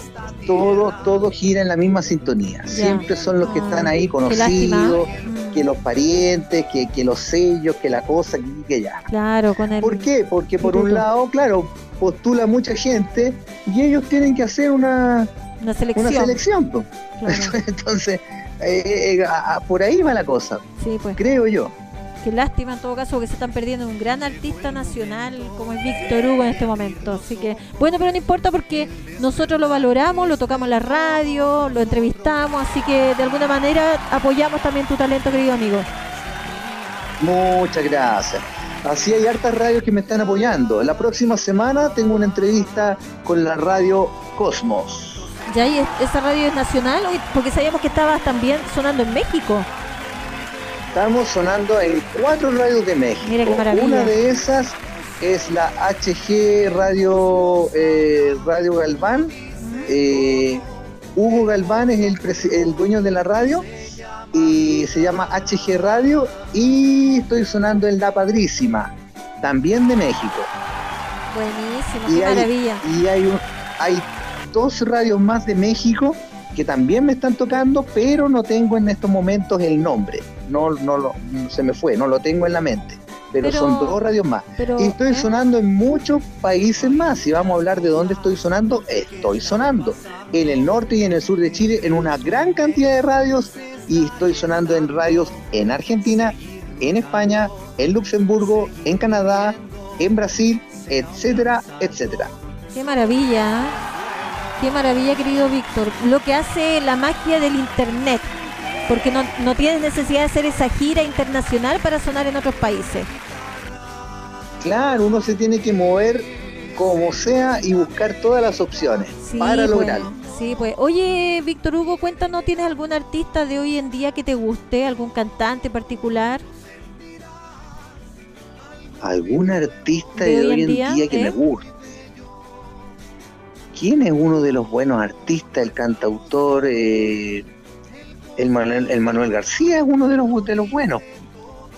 Speaker 2: Todo gira en la misma sintonía.
Speaker 1: Ya.
Speaker 2: Siempre son los que están ahí conocidos, que los parientes, que los sellos, que la cosa, que ya.
Speaker 1: Claro, con el...
Speaker 2: ¿Por qué? Porque por un lado, claro, postula mucha gente y ellos tienen que hacer una selección. Pues. Claro. Entonces, por ahí va la cosa.
Speaker 1: Sí, pues.
Speaker 2: Creo yo.
Speaker 1: Qué lástima en todo caso que se están perdiendo un gran artista nacional como es Víctor Hugo en este momento. Así que, bueno, pero no importa porque nosotros lo valoramos, lo tocamos en la radio, lo entrevistamos, así que de alguna manera apoyamos también tu talento, querido amigo.
Speaker 2: Muchas gracias. Así hay hartas radios que me están apoyando. La próxima semana tengo una entrevista con la radio Cosmos.
Speaker 1: ¿Ya? ¿Y esa radio es nacional? Porque sabíamos que estabas también sonando en México.
Speaker 2: Estamos sonando en 4 radios de México.
Speaker 1: Mira qué maravilla.
Speaker 2: Una de esas es la HG Radio Galván. Hugo Galván es el dueño de la radio y se llama HG Radio. Y estoy sonando en La Padrísima, también de México.
Speaker 1: Buenísimo, qué maravilla.
Speaker 2: Y hay 2 radios más de México que también me están tocando, pero no tengo en estos momentos el nombre. Se me fue, no lo tengo en la mente. Pero son 2 radios más. Y estoy sonando en muchos países más. Si vamos a hablar de dónde estoy sonando en el norte y en el sur de Chile, en una gran cantidad de radios. Y estoy sonando en radios en Argentina, en España, en Luxemburgo, en Canadá, en Brasil, etcétera, etcétera.
Speaker 1: Qué maravilla. Qué maravilla, querido Víctor. Lo que hace la magia del internet. Porque no tienes necesidad de hacer esa gira internacional para sonar en otros países.
Speaker 2: Claro, uno se tiene que mover como sea y buscar todas las opciones para lograrlo.
Speaker 1: Sí, pues. Oye, Víctor Hugo, cuéntanos, ¿tienes algún artista de hoy en día que te guste? ¿Algún cantante particular?
Speaker 2: ¿Algún artista de hoy en día que me guste? ¿Quién es uno de los buenos artistas? El cantautor... El Manuel García es uno de los buenos.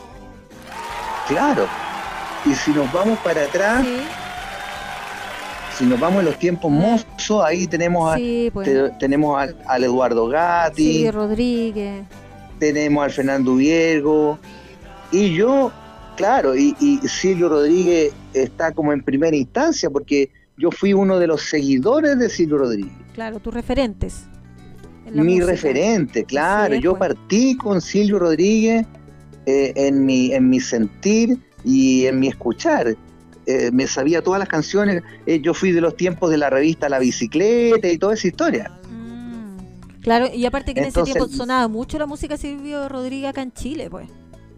Speaker 2: Claro. Y si nos vamos para atrás, Si nos vamos en los tiempos mozos, ahí tenemos
Speaker 1: Sí, pues.
Speaker 2: tenemos al Eduardo Gatti,
Speaker 1: Silvio Rodríguez.
Speaker 2: tenemos al Fernando Viergo, y yo, claro, y Silvio Rodríguez está como en primera instancia, porque yo fui uno de los seguidores de Silvio Rodríguez.
Speaker 1: Claro, tus referentes. en la
Speaker 2: Mi
Speaker 1: música.
Speaker 2: referente, claro.
Speaker 1: Así es,
Speaker 2: Yo
Speaker 1: pues.
Speaker 2: partí con Silvio Rodríguez en mi sentir y en mi escuchar. Me sabía todas las canciones. Yo fui de los tiempos de la revista La Bicicleta y toda esa historia.
Speaker 1: Claro, y aparte que
Speaker 2: Entonces,
Speaker 1: en ese tiempo sonaba mucho la música de Silvio Rodríguez acá en Chile, pues.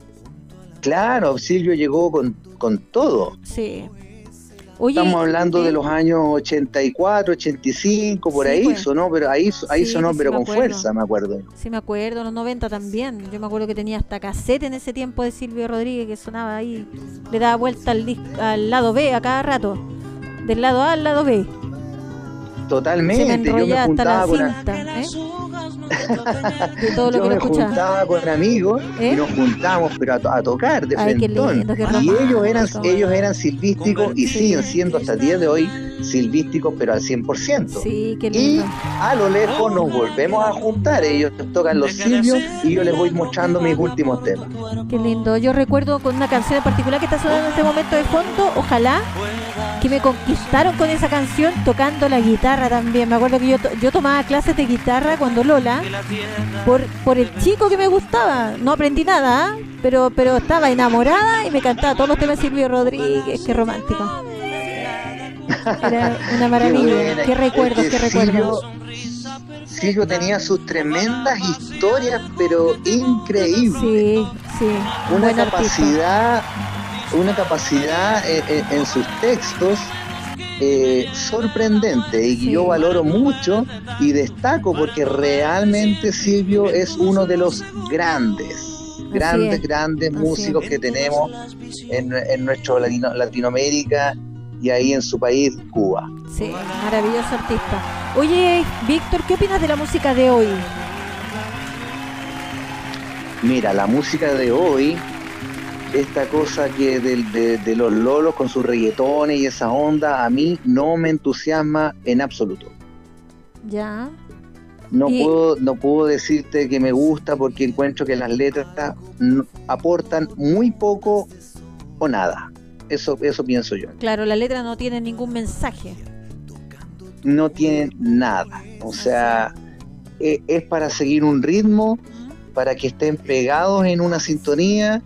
Speaker 2: claro, Silvio llegó con todo.
Speaker 1: Sí. Oye,
Speaker 2: Estamos hablando de los años 84, 85, por
Speaker 1: Sí,
Speaker 2: ahí
Speaker 1: pues.
Speaker 2: sonó, pero ahí
Speaker 1: Sí,
Speaker 2: sonó,
Speaker 1: sí,
Speaker 2: pero
Speaker 1: me
Speaker 2: con
Speaker 1: acuerdo.
Speaker 2: fuerza, me acuerdo.
Speaker 1: Sí, me acuerdo, en los 90 también. Yo me acuerdo que tenía hasta cassette en ese tiempo de Silvio Rodríguez que sonaba ahí. Le daba vuelta al lado B a cada rato. Del lado A al lado B. Se me
Speaker 2: Totalmente, yo me
Speaker 1: enrollaba hasta la
Speaker 2: juntaba con
Speaker 1: cinta, ¿eh? De todo lo
Speaker 2: yo
Speaker 1: que lo
Speaker 2: me
Speaker 1: escuchaba.
Speaker 2: juntaba con amigos
Speaker 1: ¿Eh?
Speaker 2: y nos juntábamos pero a tocar de
Speaker 1: Ay, qué
Speaker 2: frentón.
Speaker 1: lindo, qué
Speaker 2: Y
Speaker 1: romántico.
Speaker 2: ellos eran silvísticos y siguen siendo hasta el día de hoy silvísticos, pero al 100%.
Speaker 1: Sí, qué
Speaker 2: Y
Speaker 1: lindo.
Speaker 2: a lo lejos nos volvemos a juntar. Ellos tocan los silbios y yo les voy mostrando mis últimos temas.
Speaker 1: Qué lindo. Yo recuerdo con una canción en particular que está sonando en este momento de fondo, Ojalá, que me conquistaron con esa canción tocando la guitarra también. Me acuerdo que yo tomaba clases de guitarra cuando Lola, por el chico que me gustaba. No aprendí nada, ¿ah? pero estaba enamorada y me cantaba todos los temas de Silvio Rodríguez. Qué romántico. Era una maravilla.
Speaker 2: buena.
Speaker 1: Qué recuerdos,
Speaker 2: Es que
Speaker 1: qué recuerdos.
Speaker 2: Silvio tenía sus tremendas historias, pero increíbles.
Speaker 1: Sí, sí. Un
Speaker 2: Una
Speaker 1: buen artista.
Speaker 2: capacidad en sus textos sorprendente, y que
Speaker 1: Sí.
Speaker 2: yo valoro mucho y destaco, porque realmente Silvio es uno de los grandes
Speaker 1: es.
Speaker 2: grandes
Speaker 1: Así
Speaker 2: músicos
Speaker 1: es.
Speaker 2: que tenemos en nuestro Latinoamérica y ahí en su país, Cuba.
Speaker 1: Sí, maravilloso artista. Oye, Víctor, ¿qué opinas de la música de hoy?
Speaker 2: Mira, la música de hoy, esta cosa que de los lolos con sus reggaetones y esa onda, a mí no me entusiasma en absoluto.
Speaker 1: Ya.
Speaker 2: No
Speaker 1: Y-
Speaker 2: puedo decirte que me gusta, porque encuentro que las letras aportan muy poco o nada. Eso pienso yo.
Speaker 1: Claro, la letra no tiene ningún mensaje.
Speaker 2: No tienen nada. O sea, es para seguir un ritmo, para que estén pegados en una sintonía,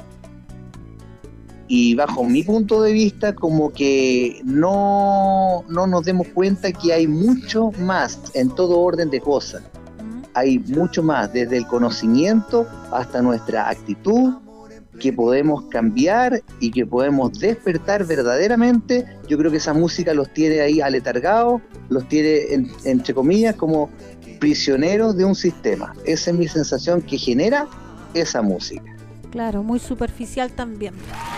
Speaker 2: y bajo mi punto de vista, como que no nos demos cuenta que hay mucho más en todo orden de cosas. Hay mucho más, desde el conocimiento hasta nuestra actitud, que podemos cambiar y que podemos despertar verdaderamente. Yo creo que esa música los tiene ahí aletargados, los tiene, entre comillas, como prisioneros de un sistema. Esa es mi sensación que genera esa música.
Speaker 1: Claro, muy superficial también.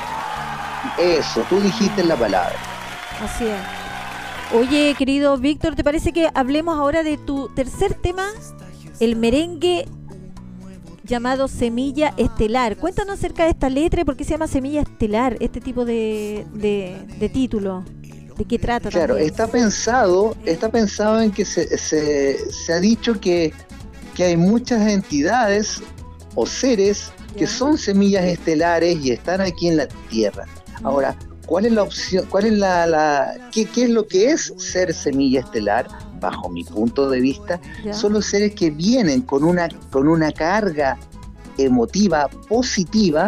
Speaker 2: Eso, tú dijiste la palabra.
Speaker 1: Así es. Oye, querido Víctor, ¿te parece que hablemos ahora de tu tercer tema, el merengue llamado Semilla Estelar? Cuéntanos acerca de esta letra y por qué se llama Semilla Estelar, este tipo de título. ¿De qué trata?
Speaker 2: Claro,
Speaker 1: también?
Speaker 2: está pensado en que se ha dicho que hay muchas entidades o seres que
Speaker 1: Ya.
Speaker 2: son semillas estelares y están aquí en la Tierra. Ahora, ¿cuál es la opción? ¿Cuál es qué es lo que es ser semilla estelar? Bajo mi punto de vista,
Speaker 1: Ya.
Speaker 2: son los seres que vienen con una carga emotiva positiva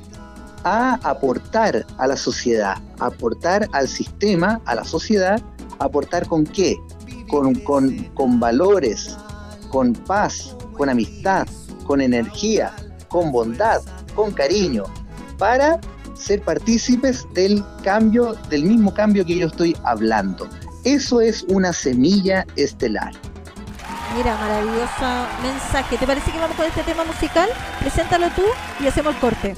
Speaker 2: a aportar a la sociedad, a aportar al sistema, a la sociedad. ¿Aportar con qué? Con valores, con paz, con amistad, con energía, con bondad, con cariño, para ser partícipes del mismo cambio que yo estoy hablando. Eso es una semilla estelar.
Speaker 1: Mira, maravilloso mensaje. ¿Te parece que vamos con este tema musical? Preséntalo tú y hacemos el corte.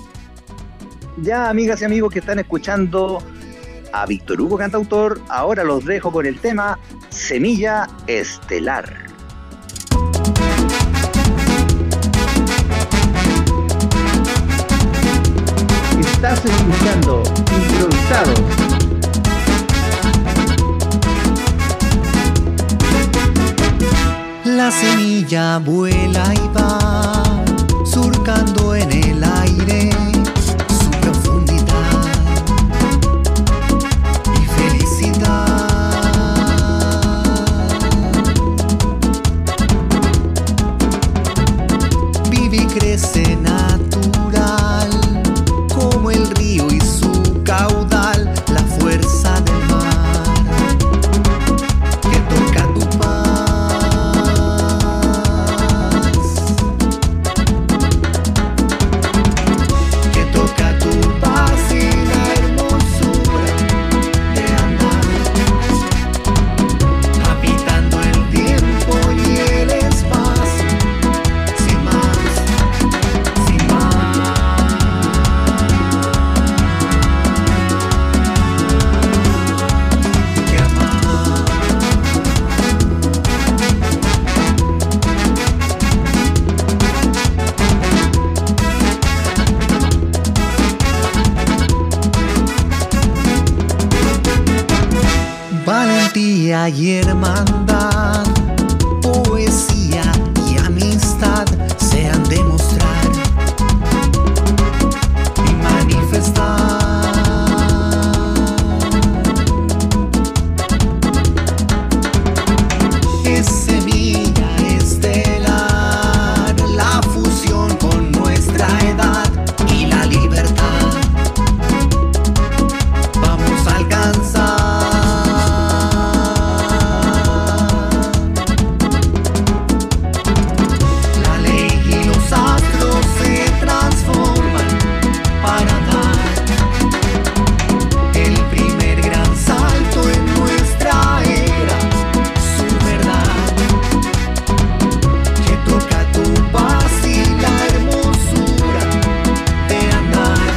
Speaker 2: Ya, amigas y amigos que están escuchando a Víctor Hugo Cantautor, ahora los dejo con el tema Semilla Estelar. Estás escuchando Improvisados.
Speaker 4: estrella vuela y va, surcando en el aire su profundidad y felicidad. Vive y crece natural, como el río y su caudal, la fuerza del mar que toca tu paz, que toca tu paz y la hermosura de andar, habitando el tiempo y el espacio, sin más, sin más que amar. Valentía y hermandad, poesía y amistad se han de mostrar y manifestar. Es semilla estelar, la fusión con nuestra edad y la libertad vamos a alcanzar. La ley y los astros se transforman para dar el primer gran salto en nuestra era, su verdad, que toca tu paz y la hermosura de andar,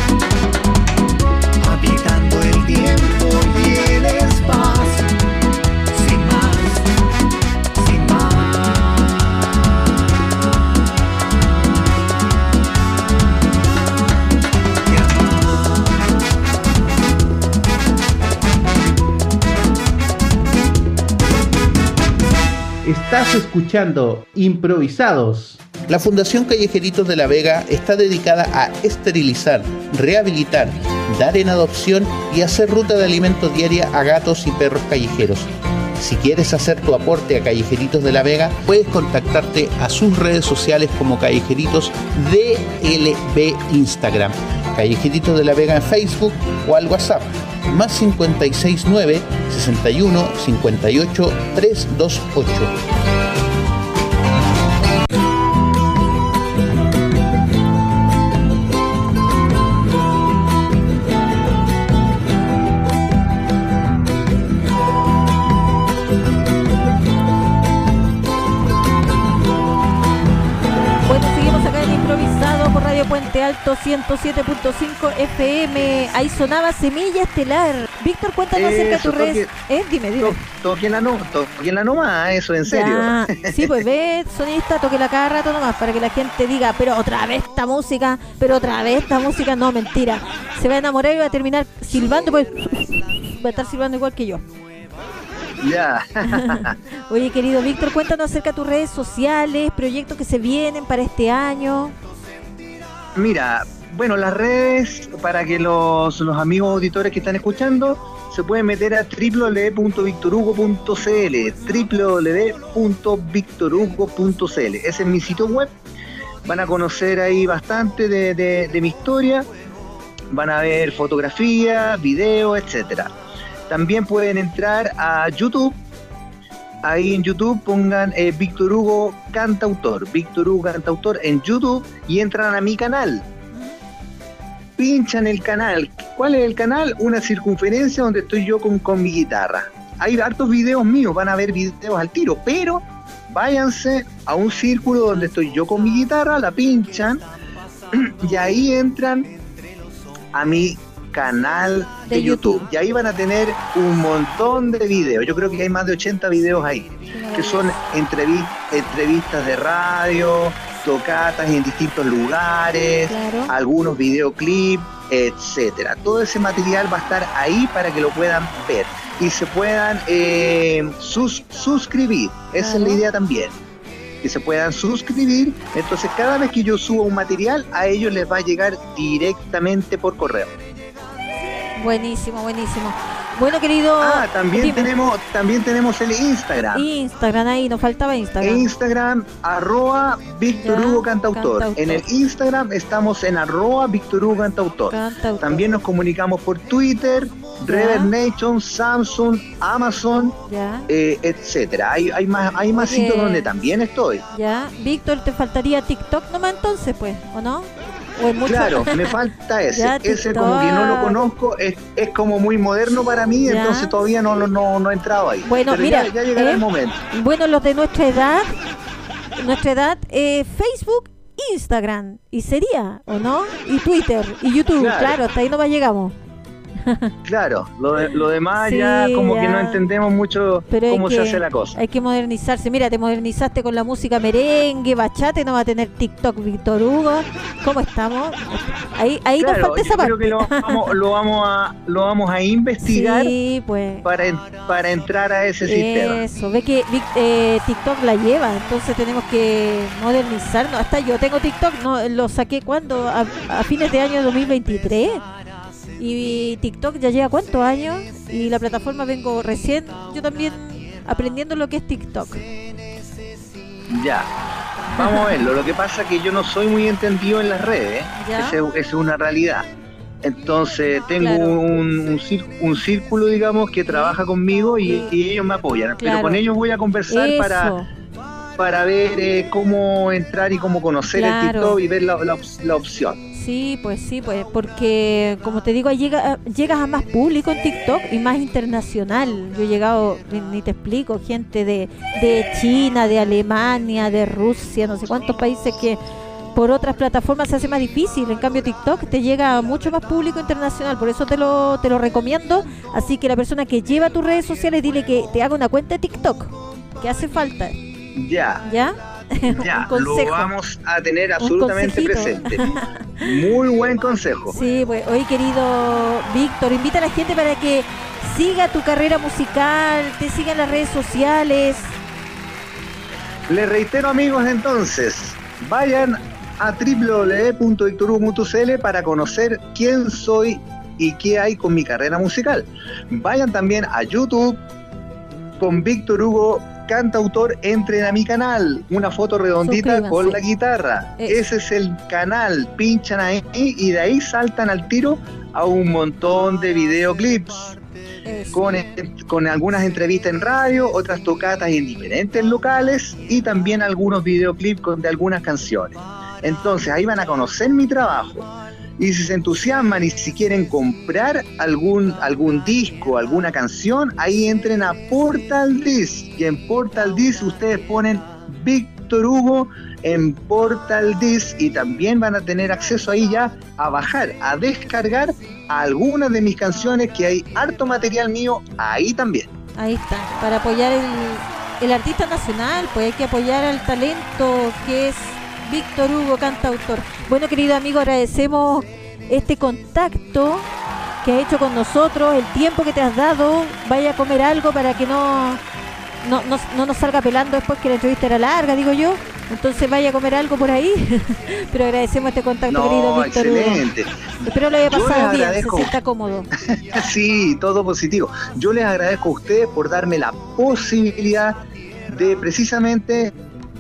Speaker 4: habitando el tiempo y el espacio, sin más, sin más que amar.
Speaker 3: Estás escuchando Improvisados. La Fundación Callejeritos de la Vega está dedicada a esterilizar, rehabilitar, dar en adopción y hacer ruta de alimentos diaria a gatos y perros callejeros. Si quieres hacer tu aporte a Callejeritos de la Vega, puedes contactarte a sus redes sociales como Callejeritos DLB Instagram, Callejeritos de la Vega en Facebook o al WhatsApp más 569 61 58 328.
Speaker 1: Bueno, seguimos acá en Improvisado por Radio Puente Alto 107.5 FM. Ahí sonaba Semilla Estelar. Víctor, cuéntanos acerca de tus redes. Dime.
Speaker 2: Toquenla nomás, eso en serio.
Speaker 1: Ya, sí, pues ve, sonista, toquela cada rato nomás para que la gente diga, pero otra vez esta música, no, mentira. Se va a enamorar y va a terminar silbando, pues va a estar silbando igual que yo.
Speaker 2: Ya.
Speaker 1: Oye, querido Víctor, cuéntanos acerca de tus redes sociales, proyectos que se vienen para este año.
Speaker 2: Mira, bueno, las redes, para que los amigos auditores que están escuchando se pueden meter a www.victorhugo.cl, www.victorhugo.cl. Ese es mi sitio web. Van a conocer ahí bastante de mi historia, van a ver fotografías, videos, etcétera. También pueden entrar a YouTube. Ahí en YouTube pongan Víctor Hugo Cantautor en YouTube y entran a mi canal. Pinchan el canal. ¿Cuál es el canal? Una circunferencia donde estoy yo con mi guitarra. Hay hartos videos míos, van a ver videos al tiro, pero váyanse a un círculo donde estoy yo con mi guitarra, la pinchan y ahí entran a mi canal de YouTube. Y ahí van a tener un montón de videos. Yo creo que hay más de 80 videos ahí, que son entrevistas de radio, tocatas en distintos lugares, algunos videoclips, etcétera. Todo ese material va a estar ahí para que lo puedan ver y se puedan suscribir. Esa es la idea también. que se puedan suscribir. Entonces cada vez que yo subo un material, a ellos les va a llegar directamente por correo.
Speaker 1: Buenísimo, buenísimo. Bueno, querido...
Speaker 2: también tenemos el Instagram.
Speaker 1: Instagram, ahí nos faltaba Instagram.
Speaker 2: Instagram, @Víctor Hugo Cantautor. En el Instagram estamos en @Víctor Hugo Cantautor. También nos comunicamos por Twitter, Reverb Nation, Samsung, Amazon, etcétera. Hay más sitios donde también estoy.
Speaker 1: Ya, Víctor, te faltaría TikTok nomás entonces, pues, ¿o no?
Speaker 2: Claro, me falta ese. Ese como que no lo conozco, es como muy moderno para mí, entonces todavía no he entrado ahí.
Speaker 1: Bueno,
Speaker 2: pero
Speaker 1: mira,
Speaker 2: ya llegará el momento.
Speaker 1: Bueno, los de nuestra edad, Facebook, Instagram, y sería, ¿o no? Y Twitter, y YouTube, claro, hasta ahí nomás llegamos.
Speaker 2: Claro, lo demás ya como que no entendemos mucho cómo se hace la cosa.
Speaker 1: Hay que modernizarse. Mira, te modernizaste con la música merengue, bachate, no va a tener TikTok, Víctor Hugo. ¿Cómo estamos? Ahí nos falta esa parte.
Speaker 2: Creo que lo vamos a investigar,
Speaker 1: pues,
Speaker 2: para entrar a ese sistema.
Speaker 1: Eso, ve que TikTok la lleva, entonces tenemos que modernizarnos. Hasta yo tengo TikTok, no lo saqué cuando a fines de año 2023. Y TikTok ya lleva ¿cuántos años? Y la plataforma vengo recién, yo también aprendiendo lo que es TikTok.
Speaker 2: Ya, vamos a verlo. Lo que pasa es que yo no soy muy entendido en las redes, esa es una realidad. Entonces tengo un círculo, digamos, que trabaja conmigo y ellos me apoyan. Pero con ellos voy a conversar para ver cómo entrar y cómo conocer el TikTok y ver la opción.
Speaker 1: Sí, pues, porque como te digo, llegas a más público en TikTok y más internacional. Yo he llegado, ni te explico, gente de China, de Alemania, de Rusia, no sé cuántos países que por otras plataformas se hace más difícil. En cambio TikTok te llega a mucho más público internacional, por eso te lo recomiendo. Así que la persona que lleva tus redes sociales, dile que te haga una cuenta de TikTok, que hace falta.
Speaker 2: Ya, lo vamos a tener absolutamente presente. Muy buen consejo.
Speaker 1: Sí, pues hoy, querido Víctor, invita a la gente para que siga tu carrera musical, te siga en las redes sociales.
Speaker 2: Les reitero, amigos, entonces, vayan a www.victorhugo.cl para conocer quién soy y qué hay con mi carrera musical. Vayan también a YouTube con Víctor Hugo Cantautor, entren a mi canal, una foto redondita con la guitarra. Ese es el canal, pinchan ahí y de ahí saltan al tiro a un montón de videoclips con algunas entrevistas en radio, otras tocatas en diferentes locales y también algunos videoclips de algunas canciones. Entonces ahí van a conocer mi trabajo. Y si se entusiasman y si quieren comprar algún disco, alguna canción, ahí entren a Portal Disc. Y en Portal Disc ustedes ponen Víctor Hugo en Portal Disc y también van a tener acceso ahí ya a bajar, a descargar algunas de mis canciones, que hay harto material mío ahí también.
Speaker 1: Ahí está, para apoyar el artista nacional, pues hay que apoyar al talento que es Víctor Hugo Cantautor. Bueno, querido amigo, agradecemos este contacto que has hecho con nosotros, el tiempo que te has dado. Vaya a comer algo para que no nos salga pelando después, que la entrevista era larga, digo yo. Entonces vaya a comer algo por ahí. Pero agradecemos este contacto, querido Víctor Hugo.
Speaker 2: Excelente.
Speaker 1: Espero lo haya pasado bien, se sienta cómodo.
Speaker 2: Sí, todo positivo. Yo les agradezco a ustedes por darme la posibilidad de precisamente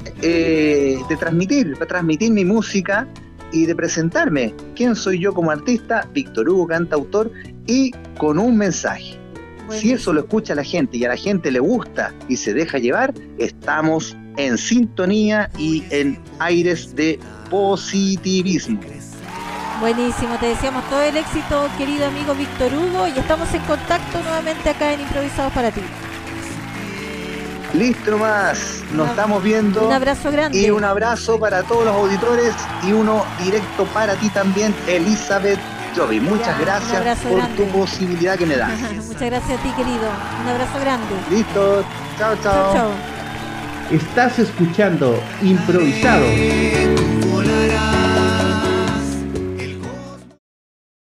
Speaker 2: de transmitir mi música y de presentarme. ¿Quién soy yo como artista? Víctor Hugo Cantautor, y con un mensaje. Bueno, si eso lo escucha la gente y a la gente le gusta y se deja llevar, estamos en sintonía y en aires de positivismo.
Speaker 1: Buenísimo, te deseamos todo el éxito, querido amigo Víctor Hugo, y estamos en contacto nuevamente acá en Improvisados para ti.
Speaker 2: Listo más, nos estamos viendo.
Speaker 1: Un abrazo grande.
Speaker 2: Y un abrazo para todos los auditores y uno directo para ti también, Elizabeth Jovi. Muchas gracias por tu posibilidad que me das.
Speaker 1: Muchas gracias a ti, querido. Un abrazo grande.
Speaker 2: Listo, chao, chao.
Speaker 3: Estás escuchando Improvisado.